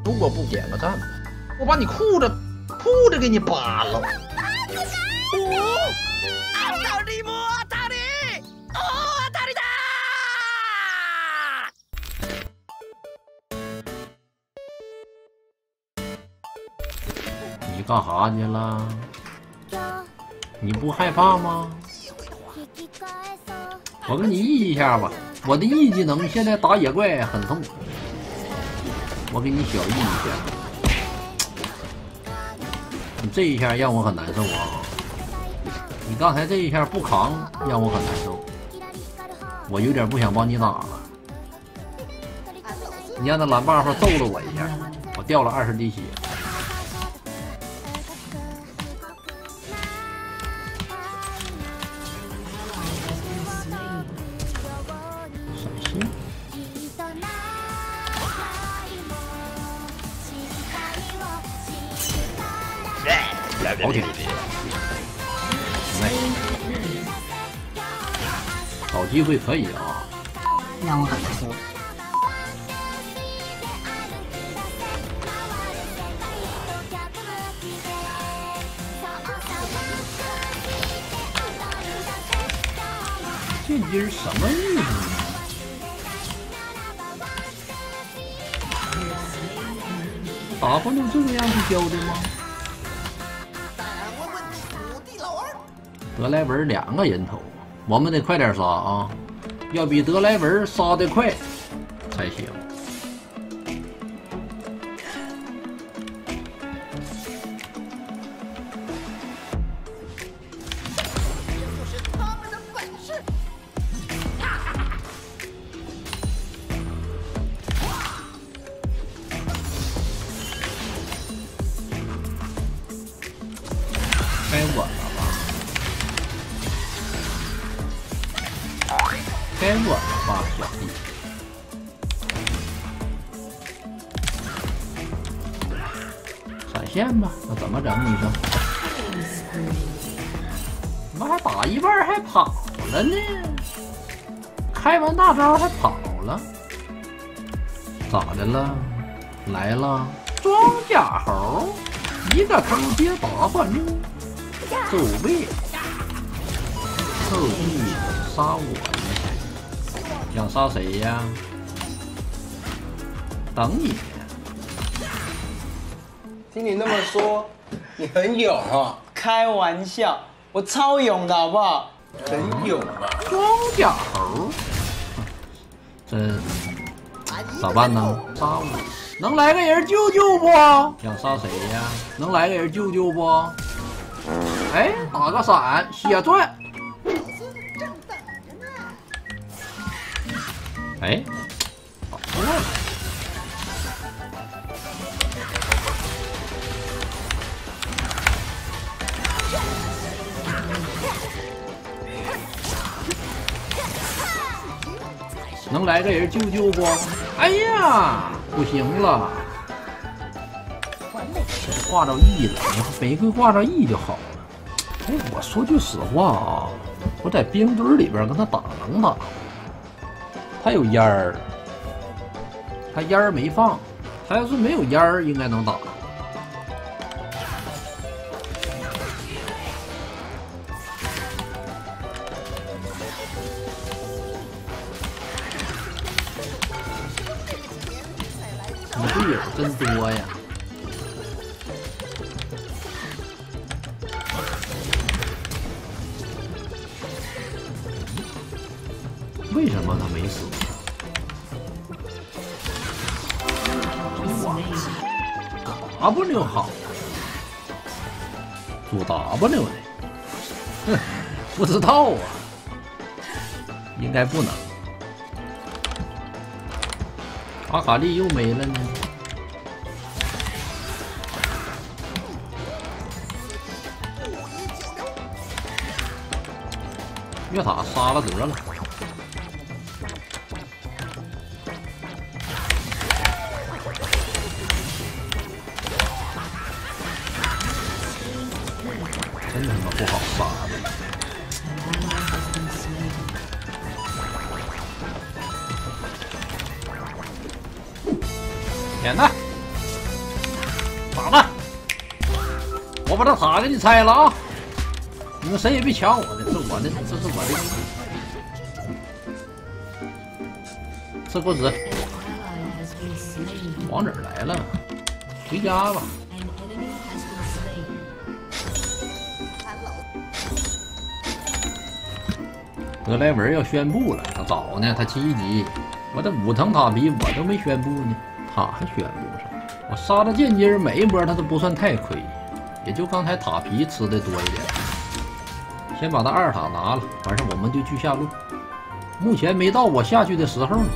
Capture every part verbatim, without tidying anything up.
如果不点个赞，我把你裤子裤子给你扒了。 当たりも当たり、大当たりだ！ 你干啥去了？你不害怕吗？我给你译一下吧。我的译技能现在打野怪很痛，我给你小译一下。你这一下让我很难受啊！你刚才这一下不扛让我很难受，我有点不想帮你打了。你让那蓝 buff 揍了我一下，我掉了二十滴血。好铁！找机会可以啊， 让我很难受。 这鸡什么意思呢？打不就这个样子教的吗？德莱文两个人头，我们得快点杀啊！要比德莱文杀得快才行。该稳了吧？该稳了吧，小弟。闪现吧，那怎么整？你说？怎么还打一半还跑了呢？开完大招还跑了？咋的了？来了，装甲猴，一个坑接八换六。走位，特意杀我呢？想杀谁呀？等你。 听你那么说，你很勇啊！ 开玩笑，我超勇的好不好？ 很勇啊！ 装甲猴，这咋办呢？杀我！能来个人救救不？想杀谁呀？能来个人救救不？哎，打个闪，血钻。哎，打错了。能来个人救救不？哎呀，不行了。挂着 E 了，玫瑰挂着 E 就好了。哎，我说句实话啊，我在冰墩里边跟他打能打，他有烟儿，他烟儿没放，他要是没有烟儿，应该能打。你队友真多呀！为什么他没死？W 好，做 W 的，哼，不知道啊，应该不能。阿卡丽又没了呢。越塔杀了得了。真他妈不好杀的。天哪！ 打他！我把这塔给你拆了啊！你们谁也别抢我的，这是我的，这是我的。吃果子。王者来了，回家吧。德莱文要宣布了，他早呢，他七级，我这五层塔皮我都没宣布呢，他还宣布上。我杀了剑姬每一波他都不算太亏，也就刚才塔皮吃的多一点。先把他二塔拿了，晚上我们就去下路。目前没到我下去的时候呢。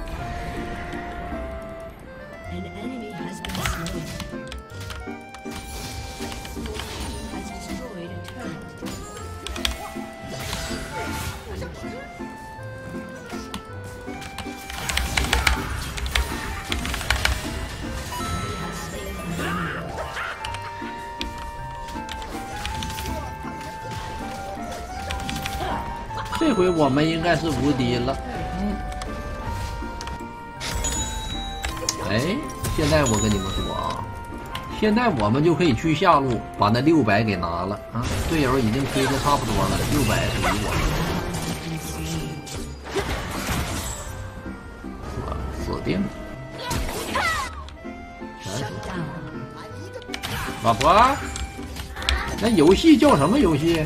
这回我们应该是无敌了。嗯。哎，现在我跟你们说啊，现在我们就可以去下路把那六百给拿了啊！队友已经推的差不多了，六百属于我。我死定了。老婆，那游戏叫什么游戏？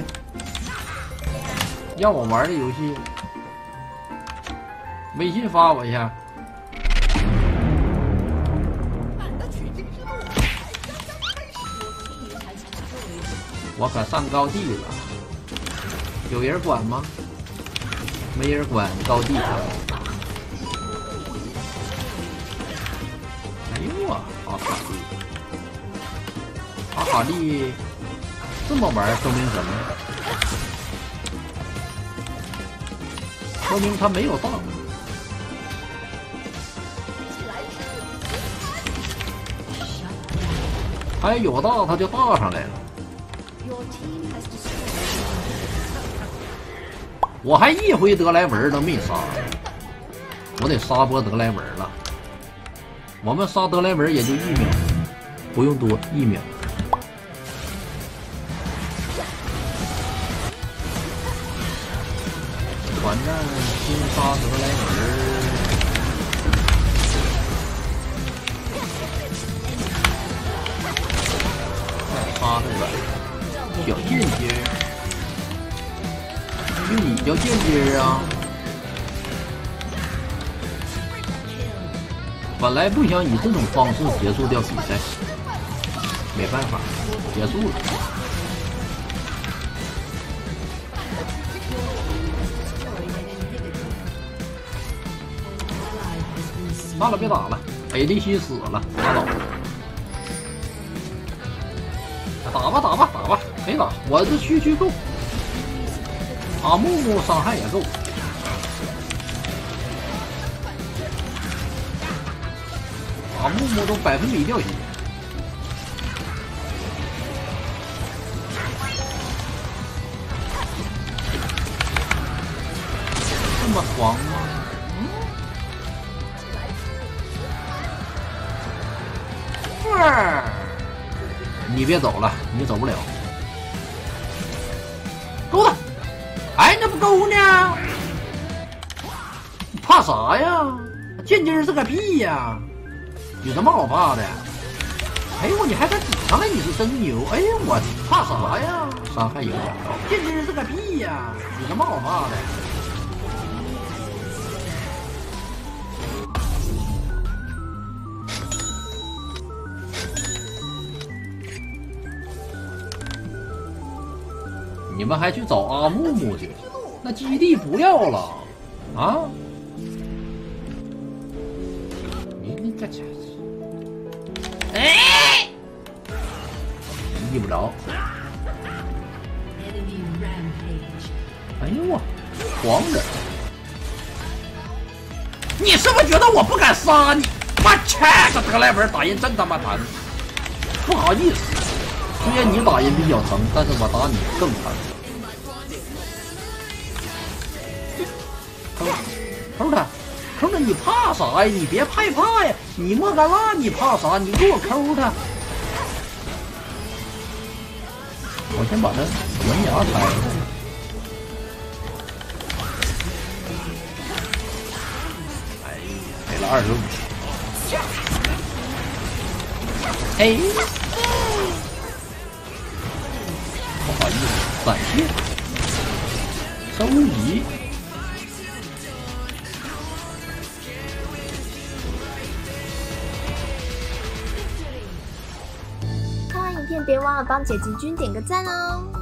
让我玩的游戏，微信发我一下。我可上高地了，有人管吗？没人管，高地上。哎呦我，阿卡丽，阿卡丽这么玩，说明什么？说明他没有到。他要有到，他就到上来了。我还一回德莱文都没杀，我得杀波德莱文了。我们杀德莱文也就一秒，不用多，一秒。反正先杀德莱文，再杀那个小剑姬，就你叫剑姬啊！本来不想以这种方式结束掉比赛，没办法，结束了。算了，别打了，北利西死了，拉倒。打吧，打吧，打吧，可以打。我这区区够，阿木木伤害也够。阿木木都百分比掉血，这么狂吗？你别走了，你走不了。勾他！哎，那不勾呢？你怕啥呀？剑姬是个屁呀！有什么好怕的？哎呦，你还敢顶上来，你是真牛！哎呦，我怕啥呀？伤害有点高。剑姬是个屁呀！有什么好怕的？你们还去找阿木木去？那基地不要了啊！你你这这，哎，遇不着。哎呦我，狂人！你是不是觉得我不敢杀你？妈，这个德莱文打人真他妈疼！不好意思。虽然你打人比较疼，但是我打你更疼。抠抠他，抠他，你怕啥呀？你别害怕呀！你莫干拉，你怕啥？你给我抠他！ 我先把这门牙拆了。哎呀，给了二十五。哎，不好意思，闪现，收移。 看完影片别忘了帮姐姐君点个赞哦！